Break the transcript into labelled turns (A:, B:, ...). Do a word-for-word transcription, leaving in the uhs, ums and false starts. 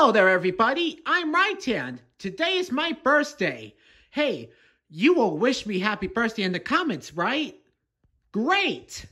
A: Hello there, everybody. I'm Rytan. Today is my birthday. Hey, you will wish me happy birthday in the comments, right? Great!